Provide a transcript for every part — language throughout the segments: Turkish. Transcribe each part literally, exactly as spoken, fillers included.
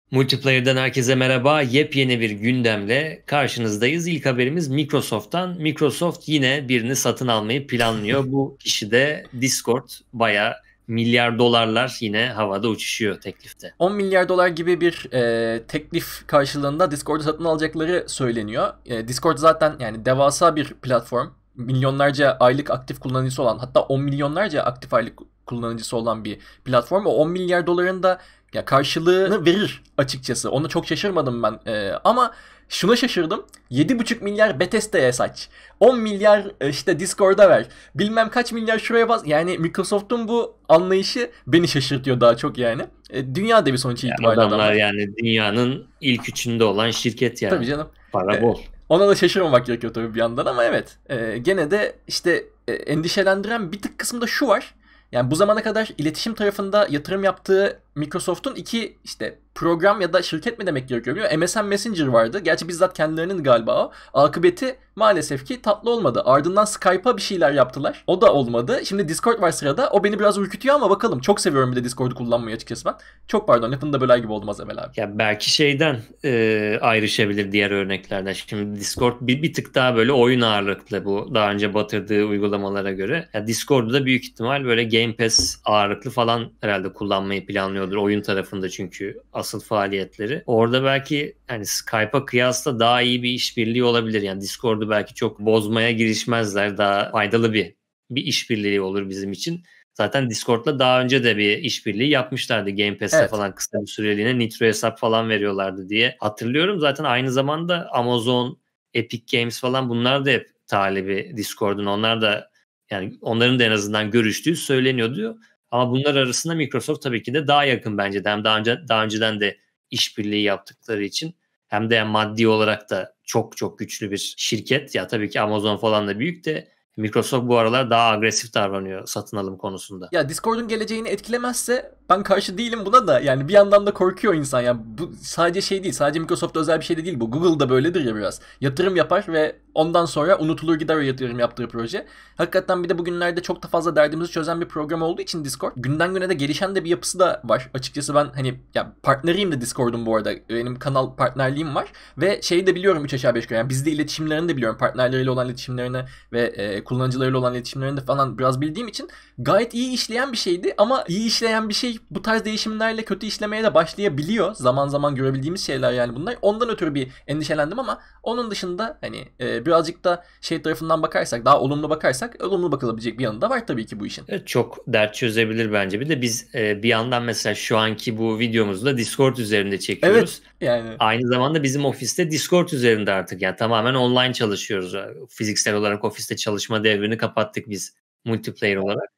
Multiplayer'dan herkese merhaba. Yepyeni bir gündemle karşınızdayız. İlk haberimiz Microsoft'tan. Microsoft yine birini satın almayı planlıyor. Bu kişi de Discord. Bayağı milyar dolarlar yine havada uçuşuyor teklifte. on milyar dolar gibi bir e, teklif karşılığında Discord'u satın alacakları söyleniyor. E, Discord zaten yani devasa bir platform. Milyonlarca aylık aktif kullanıcısı olan, hatta on milyonlarca aktif aylık kullanıcısı olan bir platform. O on milyar doların da ya karşılığını verir açıkçası. Ona çok şaşırmadım ben. E, ama şuna şaşırdım. yedi buçuk milyar Bethesda'ya saç. on milyar işte Discord'a ver. Bilmem kaç milyar şuraya bas. Yani Microsoft'un bu anlayışı beni şaşırtıyor daha çok yani. E, dünya devi sonuç Yani itibariyle adamlar adamlar. yani dünyanın ilk üçünde olan şirket yani. Tabii canım. Para E, bol. ona da şaşırmamak gerekiyor tabii bir yandan ama evet. E, gene de işte e, endişelendiren bir tık kısmında şu var. Yani bu zamana kadar iletişim tarafında yatırım yaptığı Microsoft'un iki işte program ya da şirket mi demek gerekiyor bilmiyorum. M S N Messenger vardı. Gerçi bizzat kendilerinin galiba o. Akıbeti maalesef ki tatlı olmadı. Ardından Skype'a bir şeyler yaptılar. O da olmadı. Şimdi Discord var sırada. O beni biraz ürkütüyor ama bakalım. Çok seviyorum bir de Discord'u kullanmayı açıkçası ben. Çok pardon, lafını da böler gibi oldum az evvel abi. Ya belki şeyden e, ayrışabilir diğer örneklerden. Şimdi Discord bir, bir tık daha böyle oyun ağırlıklı bu daha önce batırdığı uygulamalara göre. Ya Discord'u da büyük ihtimal böyle Game Pass ağırlıklı falan herhalde kullanmayı planlıyordur. Oyun tarafında çünkü asıl faaliyetleri. Orada belki hani Skype'a kıyasla daha iyi bir işbirliği olabilir. Yani Discord'u belki çok bozmaya girişmezler. Daha faydalı bir bir işbirliği olur bizim için. Zaten Discord'la daha önce de bir işbirliği yapmışlardı. Game Pass'te Evet. falan kısa bir süreliğine Nitro hesap falan veriyorlardı diye hatırlıyorum. Zaten aynı zamanda Amazon, Epic Games falan bunlar da hep talibi Discord'un. Onlar da yani onların da en azından görüştüğü söyleniyordu. Ama bunlar arasında Microsoft tabii ki de daha yakın bence de. Hem daha önce daha önceden de işbirliği yaptıkları için hem de yani maddi olarak da çok çok güçlü bir şirket. Ya tabii ki Amazon falan da büyük de Microsoft bu aralar daha agresif davranıyor satın alım konusunda. Ya Discord'un geleceğini etkilemezse ben karşı değilim buna da. Yani bir yandan da korkuyor insan. Yani bu sadece şey değil. Sadece Microsoft'a özel bir şey de değil bu. Google'da böyledir ya biraz. Yatırım yapar ve ondan sonra unutulur gider o yatırım yaptığı proje. Hakikaten bir de bugünlerde çok da fazla derdimizi çözen bir program olduğu için Discord. Günden güne de gelişen de bir yapısı da var. Açıkçası ben hani ya partneriyim de Discord'un bu arada. Benim kanal partnerliğim var. Ve şeyi de biliyorum üç aşağı beş yukarı. Yani bizde iletişimlerini de biliyorum. Partnerleriyle olan iletişimlerini ve e, kullanıcılarıyla olan iletişimlerini de falan biraz bildiğim için gayet iyi işleyen bir şeydi. Ama iyi işleyen bir şey bu tarz değişimlerle kötü işlemeye de başlayabiliyor. Zaman zaman görebildiğimiz şeyler yani bunlar. Ondan ötürü bir endişelendim ama onun dışında hani e, birazcık da şey tarafından bakarsak, daha olumlu bakarsak olumlu bakılabilecek bir yanı da var tabii ki bu işin. Evet, çok dert çözebilir bence. Bir de biz e, bir yandan mesela şu anki bu videomuzu da Discord üzerinde çekiyoruz. Evet yani. Aynı zamanda bizim ofiste Discord üzerinde artık yani tamamen online çalışıyoruz. Fiziksel olarak ofiste çalışma devrini kapattık biz multiplayer olarak.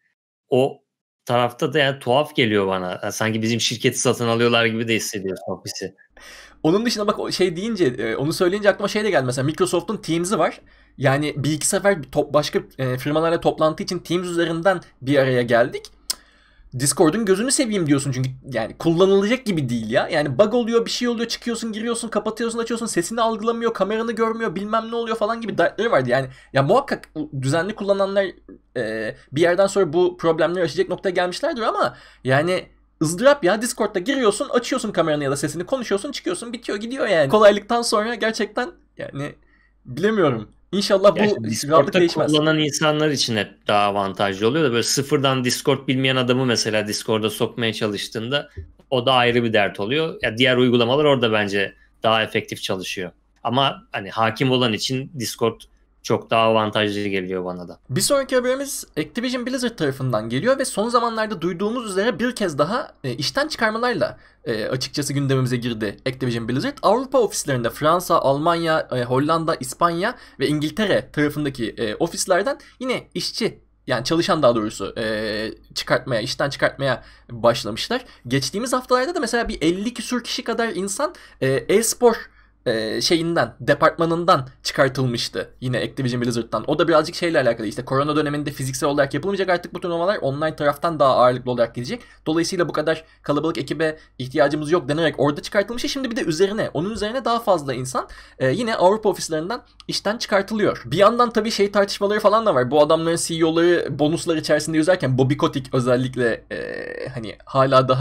O tarafta da yani tuhaf geliyor bana. Yani sanki bizim şirketi satın alıyorlar gibi de hissediyorsun ofisi. Onun dışında bak o şey deyince, onu söyleyince aklıma şey de geldi. Mesela Microsoft'un Teams'i var. Yani bir iki sefer top, başka e, firmalarla toplantı için Teams üzerinden bir araya geldik. Discord'un gözünü seveyim diyorsun çünkü yani kullanılacak gibi değil ya. Yani bug oluyor, bir şey oluyor, çıkıyorsun, giriyorsun, kapatıyorsun, açıyorsun, sesini algılamıyor, kameranı görmüyor, bilmem ne oluyor falan gibi dertleri vardı. Yani ya muhakkak düzenli kullananlar e, bir yerden sonra bu problemleri aşacak noktaya gelmişlerdir ama yani ızdırap ya. Discord'da giriyorsun, açıyorsun kameranı ya da sesini, konuşuyorsun, çıkıyorsun, bitiyor, gidiyor yani. Kolaylıktan sonra gerçekten yani bilemiyorum. İnşallah Ya bu işte rahatlık Discord'da değişmez. kullanan insanlar için hep daha avantajlı oluyor da böyle sıfırdan Discord bilmeyen adamı mesela Discord'a sokmaya çalıştığında o da ayrı bir dert oluyor. Ya diğer uygulamalar orada bence daha efektif çalışıyor. Ama hani hakim olan için Discord çok daha avantajlı geliyor bana da. Bir sonraki haberimiz Activision Blizzard tarafından geliyor ve son zamanlarda duyduğumuz üzere bir kez daha e, işten çıkarmalarla e, açıkçası gündemimize girdi Activision Blizzard. Avrupa ofislerinde Fransa, Almanya, e, Hollanda, İspanya ve İngiltere tarafındaki e, ofislerden yine işçi, yani çalışan daha doğrusu e, çıkartmaya, işten çıkartmaya başlamışlar. Geçtiğimiz haftalarda da mesela bir elli küsur kişi kadar insan e, e-spor e, şeyinden, departmanından çıkartılmıştı yine Activision Blizzard'dan. O da birazcık şeyle alakalı, işte korona döneminde fiziksel olarak yapılmayacak artık bu turnuvalar, online taraftan daha ağırlıklı olarak gidecek. Dolayısıyla bu kadar kalabalık ekibe ihtiyacımız yok denerek orada çıkartılmış. Şimdi bir de üzerine, onun üzerine daha fazla insan e, yine Avrupa ofislerinden işten çıkartılıyor. Bir yandan tabii şey tartışmaları falan da var. Bu adamların C E O'ları bonuslar içerisinde yüzerken Bobby Kotick özellikle e, hani hala daha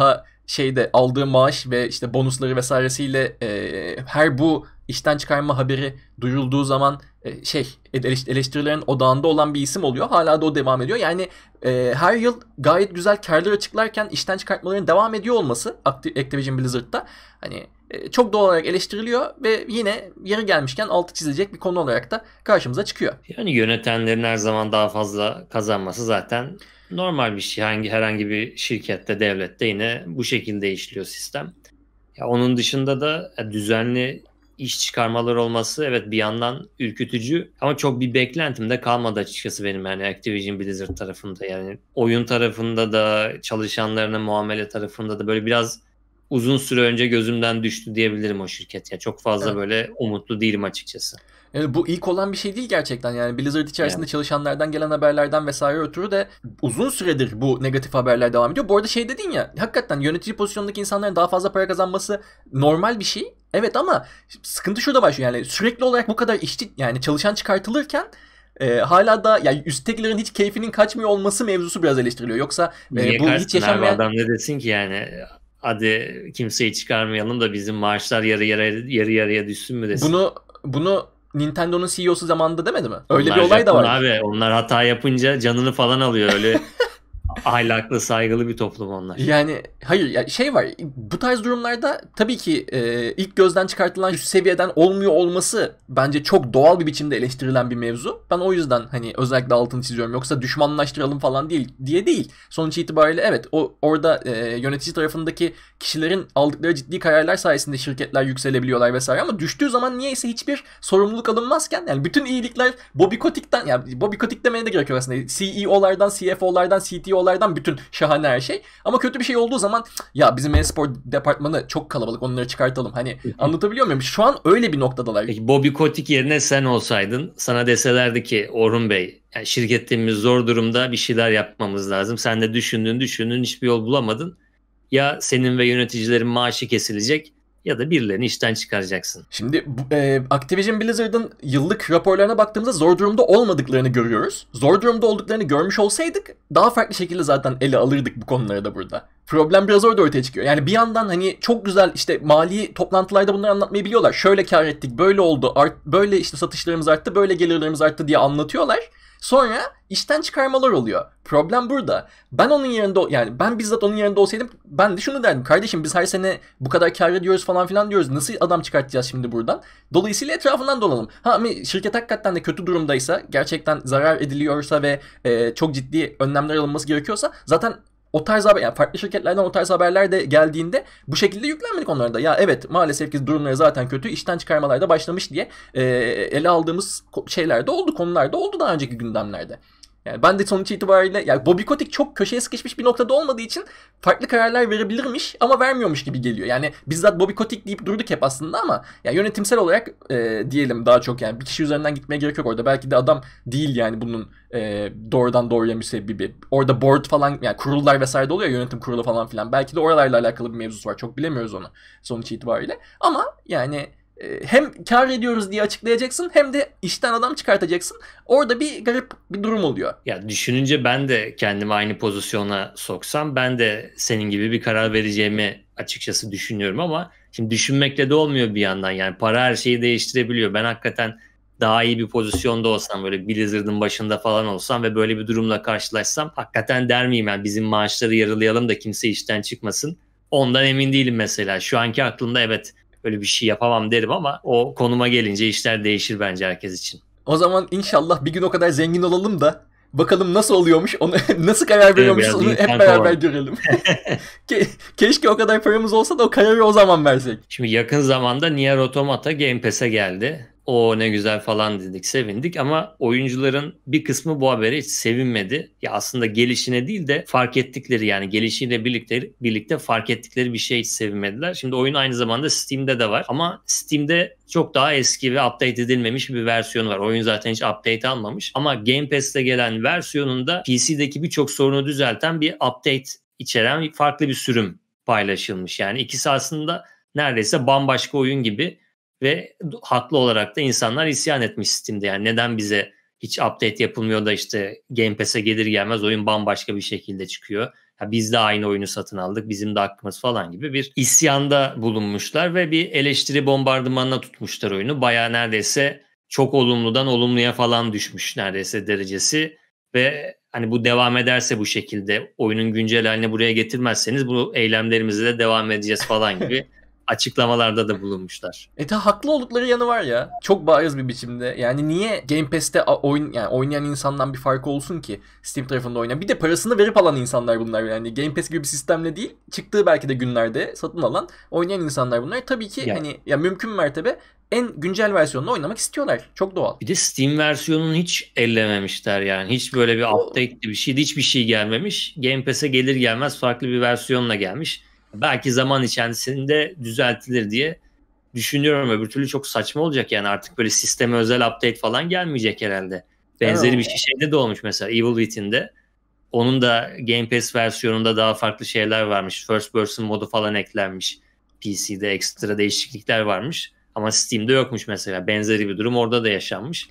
şeyde aldığı maaş ve işte bonusları vesairesiyle e, her bu işten çıkarma haberi duyulduğu zaman e, şey eleştirilerin odağında olan bir isim oluyor. Hala da o devam ediyor. Yani e, her yıl gayet güzel karlar açıklarken işten çıkartmaların devam ediyor olması Activision Blizzard'da hani e, çok doğal olarak eleştiriliyor ve yine yeri gelmişken altı çizilecek bir konu olarak da karşımıza çıkıyor. Yani yönetenlerin her zaman daha fazla kazanması zaten normal bir şey. Hangi herhangi bir şirkette, devlette yine bu şekilde işliyor sistem. Ya onun dışında da düzenli iş çıkarmalar olması evet bir yandan ürkütücü ama çok bir beklentim de kalmadı açıkçası benim yani Activision Blizzard tarafında. Yani oyun tarafında da çalışanlarına muamele tarafında da böyle biraz uzun süre önce gözümden düştü diyebilirim o şirket. Yani çok fazla Evet. böyle umutlu değilim açıkçası. Yani bu ilk olan bir şey değil gerçekten. Yani Blizzard içerisinde Yani. çalışanlardan gelen haberlerden vesaire ötürü de uzun süredir bu negatif haberler devam ediyor. Bu arada şey dedin ya, hakikaten yönetici pozisyondaki insanların daha fazla para kazanması normal bir şey. Evet ama sıkıntı şurada başlıyor. Yani sürekli olarak bu kadar işçi yani çalışan çıkartılırken e, hala da yani üsttekilerin hiç keyfinin kaçmıyor olması mevzusu biraz eleştiriliyor. Yoksa Niye e, bu hiç yaşanmayan... abi adam ne desin ki yani hadi kimseyi çıkarmayalım da bizim maaşlar yarı yarı yarı yarıya düşsün mü desin. Bunu bunu Nintendo'nun C E O'su zamanında demedi mi? Öyle onlar bir olay da var. Abi onlar hata yapınca canını falan alıyor öyle. Ahlaklı, saygılı bir toplum onlar. Yani hayır ya şey var, bu tarz durumlarda tabii ki e, ilk gözden çıkartılan üst seviyeden olmuyor olması bence çok doğal bir biçimde eleştirilen bir mevzu. Ben o yüzden hani özellikle altını çiziyorum. Yoksa düşmanlaştıralım falan değil diye değil. Sonuç itibariyle evet o orada e, yönetici tarafındaki kişilerin aldıkları ciddi kararlar sayesinde şirketler yükselebiliyorlar vesaire ama düştüğü zaman niyeyse hiçbir sorumluluk alınmazken yani bütün iyilikler Bobby Kotick'ten, yani Bobby Kotick demeye de gerek yok aslında. C E O'lardan, C F O'lardan, C T O'lardan bütün şahane her şey. Ama kötü bir şey olduğu zaman ya bizim e-spor departmanı çok kalabalık, onları çıkartalım. Hani anlatabiliyor muyum? Şu an öyle bir noktadalar. Peki Bobby Kotick yerine sen olsaydın sana deselerdi ki Orhun Bey yani şirketimiz zor durumda, bir şeyler yapmamız lazım. Sen de düşündün düşündün hiçbir yol bulamadın. Ya senin ve yöneticilerin maaşı kesilecek ya da birilerini işten çıkaracaksın. Şimdi e, Activision Blizzard'ın yıllık raporlarına baktığımızda zor durumda olmadıklarını görüyoruz. Zor durumda olduklarını görmüş olsaydık daha farklı şekilde zaten ele alırdık bu konuları da burada. Problem biraz orada ortaya çıkıyor. Yani bir yandan hani çok güzel işte mali toplantılarda bunları anlatmayı biliyorlar. Şöyle kar ettik, böyle oldu, art, böyle işte satışlarımız arttı, böyle gelirlerimiz arttı diye anlatıyorlar. Sonra işten çıkarmalar oluyor. Problem burada. Ben onun yerinde, yani ben bizzat onun yerinde olsaydım ben de şunu derdim. Kardeşim biz her sene bu kadar kar ediyoruz falan filan diyoruz. Nasıl adam çıkartacağız şimdi buradan? Dolayısıyla etrafından dolanalım. Ha ama şirket hakikaten de kötü durumdaysa, gerçekten zarar ediliyorsa ve e, çok ciddi önlemler alınması gerekiyorsa zaten o tarz haber, yani farklı şirketlerden o tarz haberler de geldiğinde bu şekilde yüklenmedik onlara da. Ya evet maalesef ki durumları zaten kötü, işten çıkarmalar da başlamış diye e, ele aldığımız şeyler de oldu, konular da oldu daha önceki gündemlerde. Yani ben de sonuç itibariyle yani Bobby Kotick çok köşeye sıkışmış bir noktada olmadığı için farklı kararlar verebilirmiş ama vermiyormuş gibi geliyor. Yani bizzat Bobby Kotick deyip durduk hep aslında ama yani yönetimsel olarak e, diyelim daha çok, yani bir kişi üzerinden gitmeye gerek yok orada. Belki de adam değil yani bunun e, doğrudan doğruya müsebbibi. Orada board falan, yani kurullar vesaire de oluyor ya, yönetim kurulu falan filan. Belki de oralarla alakalı bir mevzusu var. Çok bilemiyoruz onu sonuç itibariyle. Ama yani hem kar ediyoruz diye açıklayacaksın hem de işten adam çıkartacaksın. Orada bir garip bir durum oluyor. Ya düşününce ben de kendimi aynı pozisyona soksam ben de senin gibi bir karar vereceğimi açıkçası düşünüyorum ama şimdi düşünmekle de olmuyor bir yandan. Yani para her şeyi değiştirebiliyor. Ben hakikaten daha iyi bir pozisyonda olsam, böyle Blizzard'ın başında falan olsam ve böyle bir durumla karşılaşsam hakikaten der miyim yani bizim maaşları yarılayalım da kimse işten çıkmasın. Ondan emin değilim mesela. Şu anki aklımda evet öyle bir şey yapamam derim ama o konuma gelince işler değişir bence herkes için. O zaman inşallah bir gün o kadar zengin olalım da bakalım nasıl oluyormuş, onu nasıl karar veriyormuşuz onu hep beraber olan. Görelim. Ke- keşke o kadar paramız olsa da o kararı o zaman versek. Şimdi yakın zamanda Nier Automata Game Pass'e geldi. O ne güzel falan dedik, sevindik ama oyuncuların bir kısmı bu habere hiç sevinmedi. Ya aslında gelişine değil de fark ettikleri, yani gelişiyle birlikte birlikte fark ettikleri bir şey hiç sevinmediler. Şimdi oyun aynı zamanda Steam'de de var ama Steam'de çok daha eski ve update edilmemiş bir versiyonu var. Oyun zaten hiç update almamış ama Game Pass'te gelen versiyonunda P C'deki birçok sorunu düzelten bir update içeren farklı bir sürüm paylaşılmış. Yani ikisi aslında neredeyse bambaşka oyun gibi. Ve haklı olarak da insanlar isyan etmiş Steam'de. Yani neden bize hiç update yapılmıyor da işte Game Pass'e gelir gelmez oyun bambaşka bir şekilde çıkıyor. Ya biz de aynı oyunu satın aldık, bizim de hakkımız falan gibi bir isyanda bulunmuşlar ve bir eleştiri bombardımanına tutmuşlar oyunu. Bayağı neredeyse çok olumludan olumluya falan düşmüş neredeyse derecesi ve hani bu devam ederse bu şekilde oyunun güncel haline buraya getirmezseniz bu eylemlerimize de devam edeceğiz falan gibi açıklamalarda da bulunmuşlar. E ta haklı oldukları yanı var ya. Çok bariz bir biçimde. Yani niye Game Pass'te oyun yani oynayan insandan bir farkı olsun ki Steam tarafında oynayan. Bir de parasını verip alan insanlar bunlar yani. Game Pass gibi bir sistemle değil, çıktığı belki de günlerde satın alan oynayan insanlar bunlar. Tabii ki ya. hani ya mümkün mertebe en güncel versiyonunu oynamak istiyorlar. Çok doğal. Bir de Steam versiyonunu hiç ellememişler yani. Hiç böyle bir update'li bir şeydi. Hiçbir şey gelmemiş. Game Pass'e gelir gelmez farklı bir versiyonla gelmiş. Belki zaman içerisinde düzeltilir diye düşünüyorum. Öbür türlü çok saçma olacak yani. Artık böyle sisteme özel update falan gelmeyecek herhalde. Benzeri bir şey şeyde de olmuş mesela Evil Within'de. Onun da Game Pass versiyonunda daha farklı şeyler varmış. First person modu falan eklenmiş. P C'de ekstra değişiklikler varmış. Ama Steam'de yokmuş mesela. Benzeri bir durum orada da yaşanmış.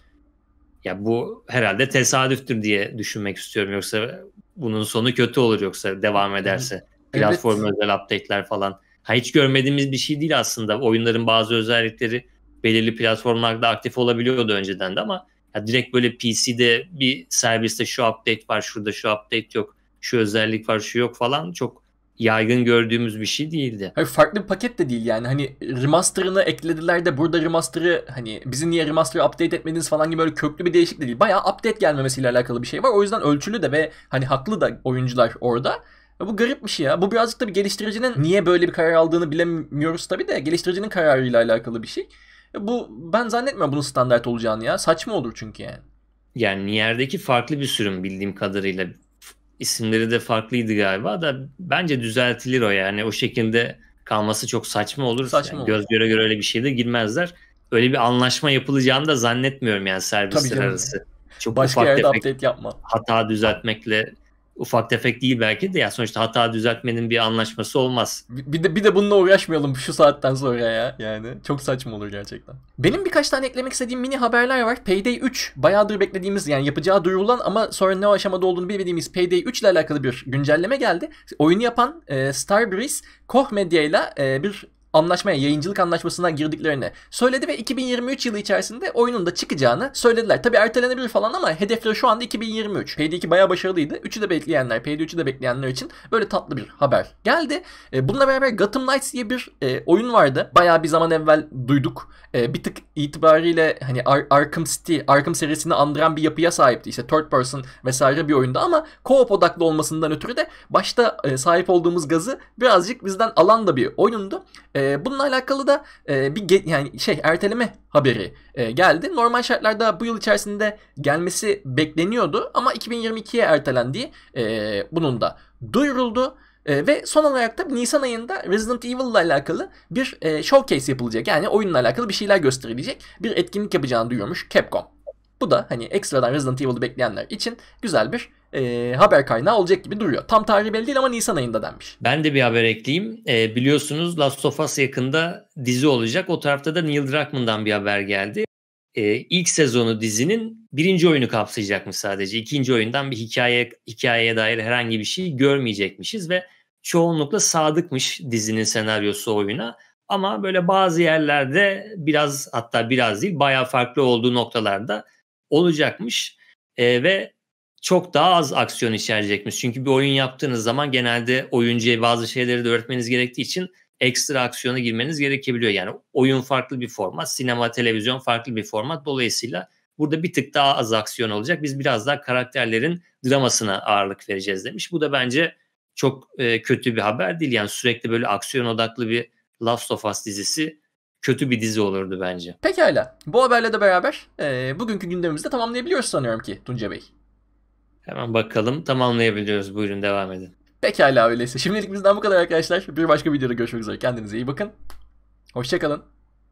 Ya bu herhalde tesadüftür diye düşünmek istiyorum. Yoksa bunun sonu kötü olur yoksa devam ederse. Platform evet. özel update'ler falan. Ha, hiç görmediğimiz bir şey değil aslında. Oyunların bazı özellikleri belirli platformlarda aktif olabiliyordu önceden de ama ya direkt böyle P C'de bir serviste şu update var, şurada şu update yok, şu özellik var, şu yok falan çok yaygın gördüğümüz bir şey değildi. Hayır, farklı bir paket de değil yani. Hani remaster'ını eklediler de burada remaster'ı hani bizi niye remaster'ı update etmediniz falan gibi böyle köklü bir değişiklik değil. Bayağı update gelmemesiyle alakalı bir şey var. O yüzden ölçülü de ve hani haklı da oyuncular orada. Bu garip bir şey ya. Bu birazcık da bir geliştiricinin niye böyle bir karar aldığını bilemiyoruz tabii de geliştiricinin kararıyla alakalı bir şey. Bu ben zannetmiyorum bunun standart olacağını ya. Saçma olur çünkü yani. Yani Nier'deki farklı bir sürüm bildiğim kadarıyla. İsimleri de farklıydı galiba da bence düzeltilir o yani. O şekilde kalması çok saçma olur. Saçma yani olur. Göz göre göre öyle bir şeyde girmezler. Öyle bir anlaşma yapılacağını da zannetmiyorum yani servisler arası. Çok başka ufak yerde tefek update yapma. Hata düzeltmekle ufak tefek değil belki de ya sonuçta hata düzeltmenin bir anlaşması olmaz. Bir de bir de bununla uğraşmayalım şu saatten sonra ya. Yani çok saçma olur gerçekten. Benim birkaç tane eklemek istediğim mini haberler var. Payday üç bayağıdır beklediğimiz yani yapacağı duyurulan ama sonra ne aşamada olduğunu bilmediğimiz Payday üç ile alakalı bir güncelleme geldi. Oyunu yapan e, Starbreeze Koch Media ile e, bir anlaşmaya, yayıncılık anlaşmasına girdiklerini söyledi ve iki bin yirmi üç yılı içerisinde oyunun da çıkacağını söylediler. Tabi ertelenebilir falan ama hedefleri şu anda iki bin yirmi üç. Payday iki bayağı başarılıydı. üçü de bekleyenler, Payday üçü de bekleyenler için böyle tatlı bir haber geldi. Bununla beraber Gotham Knights diye bir e, oyun vardı. Bayağı bir zaman evvel duyduk. E, bir tık itibariyle hani Ar- Arkham City, Arkham serisini andıran bir yapıya sahipti. İşte third person vesaire bir oyunda ama co-op odaklı olmasından ötürü de başta e, sahip olduğumuz gazı birazcık bizden alan da bir oyundu. E, bununla alakalı da e, bir ge- yani şey erteleme haberi e, geldi. Normal şartlarda bu yıl içerisinde gelmesi bekleniyordu ama iki bin yirmi ikiye ertelendiği e, bunun da duyuruldu. E, ve son olarak da Nisan ayında Resident Evil ile alakalı bir e, showcase yapılacak. Yani oyunla alakalı bir şeyler gösterilecek. Bir etkinlik yapacağını duyurmuş Capcom. Bu da hani ekstradan Resident Evil'ı bekleyenler için güzel bir e, haber kaynağı olacak gibi duruyor. Tam tarihi belli değil ama Nisan ayında denmiş. Ben de bir haber ekleyeyim. E, biliyorsunuz Last of Us yakında dizi olacak. O tarafta da Neil Druckmann'dan bir haber geldi. E, ilk sezonu dizinin birinci oyunu kapsayacakmış sadece. İkinci oyundan bir hikaye hikayeye dair herhangi bir şey görmeyecekmişiz ve çoğunlukla sadıkmış dizinin senaryosu oyuna. Ama böyle bazı yerlerde biraz hatta biraz değil bayağı farklı olduğu noktalarda olacakmış. E, ve çok daha az aksiyon içerecekmiş. Çünkü bir oyun yaptığınız zaman genelde oyuncuya bazı şeyleri de öğretmeniz gerektiği için ekstra aksiyona girmeniz gerekebiliyor. Yani oyun farklı bir format, sinema, televizyon farklı bir format. Dolayısıyla burada bir tık daha az aksiyon olacak. Biz biraz daha karakterlerin dramasına ağırlık vereceğiz demiş. Bu da bence çok e, kötü bir haber değil. Yani sürekli böyle aksiyon odaklı bir Last of Us dizisi kötü bir dizi olurdu bence. Pekala. Bu haberle de beraber e, bugünkü gündemimizi de tamamlayabiliyoruz sanıyorum ki Tunca Bey. Hemen bakalım tamamlayabiliyoruz. Buyurun devam edin. Pekala öyleyse. Şimdilik bizden bu kadar arkadaşlar. Bir başka videoda görüşmek üzere. Kendinize iyi bakın. Hoşça kalın.